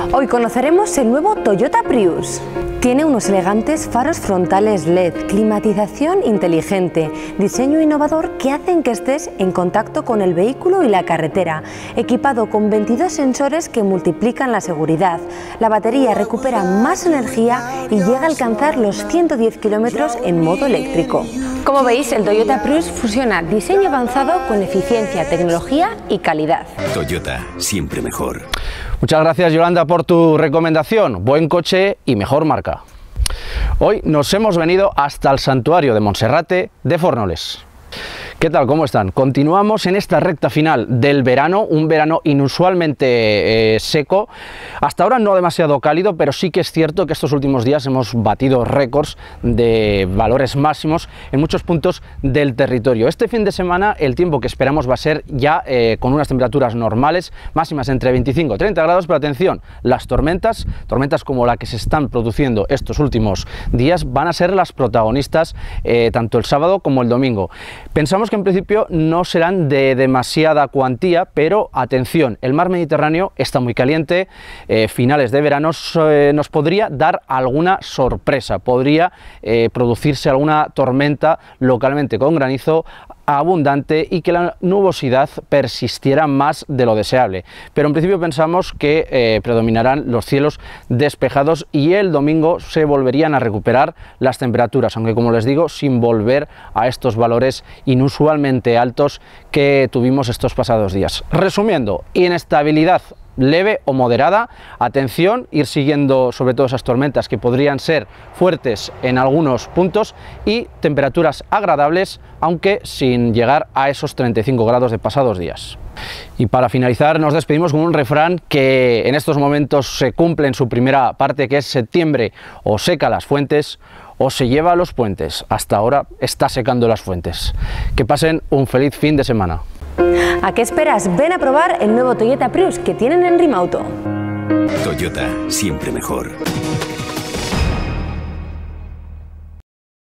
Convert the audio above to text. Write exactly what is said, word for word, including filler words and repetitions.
Hoy conoceremos el nuevo Toyota Prius. Tiene unos elegantes faros frontales L E D, climatización inteligente, diseño innovador que hacen que estés en contacto con el vehículo y la carretera, equipado con veintidós sensores que multiplican la seguridad. La batería recupera más energía y llega a alcanzar los ciento diez kilómetros en modo eléctrico. Como veis, el Toyota Prius fusiona diseño avanzado con eficiencia, tecnología y calidad. Toyota, siempre mejor. Muchas gracias, Yolanda, por tu recomendación. Buen coche y mejor marca. Hoy nos hemos venido hasta el santuario de Monserrate de Fornoles. ¿Qué tal? ¿Cómo están? Continuamos en esta recta final del verano, un verano inusualmente eh, seco, hasta ahora no demasiado cálido, pero sí que es cierto que estos últimos días hemos batido récords de valores máximos en muchos puntos del territorio. Este fin de semana el tiempo que esperamos va a ser ya eh, con unas temperaturas normales, máximas entre veinticinco y treinta grados, pero atención, las tormentas, tormentas como la que se están produciendo estos últimos días, van a ser las protagonistas eh, tanto el sábado como el domingo. Pensamos que en principio no serán de demasiada cuantía, pero atención, el mar Mediterráneo está muy caliente, eh, finales de verano eh, nos podría dar alguna sorpresa, podría eh, producirse alguna tormenta localmente con granizo abundante y que la nubosidad persistiera más de lo deseable, pero en principio pensamos que eh, predominarán los cielos despejados y el domingo se volverían a recuperar las temperaturas, aunque como les digo, sin volver a estos valores inusualmente altos que tuvimos estos pasados días. Resumiendo, inestabilidad leve o moderada, atención, ir siguiendo sobre todo esas tormentas que podrían ser fuertes en algunos puntos y temperaturas agradables, aunque sin llegar a esos treinta y cinco grados de pasados días. Y para finalizar nos despedimos con un refrán que en estos momentos se cumple en su primera parte, que es septiembre o seca las fuentes o se lleva a los puentes. Hasta ahora está secando las fuentes. Que pasen un feliz fin de semana. ¿A qué esperas? Ven a probar el nuevo Toyota Prius que tienen en Rimauto. Toyota, siempre mejor.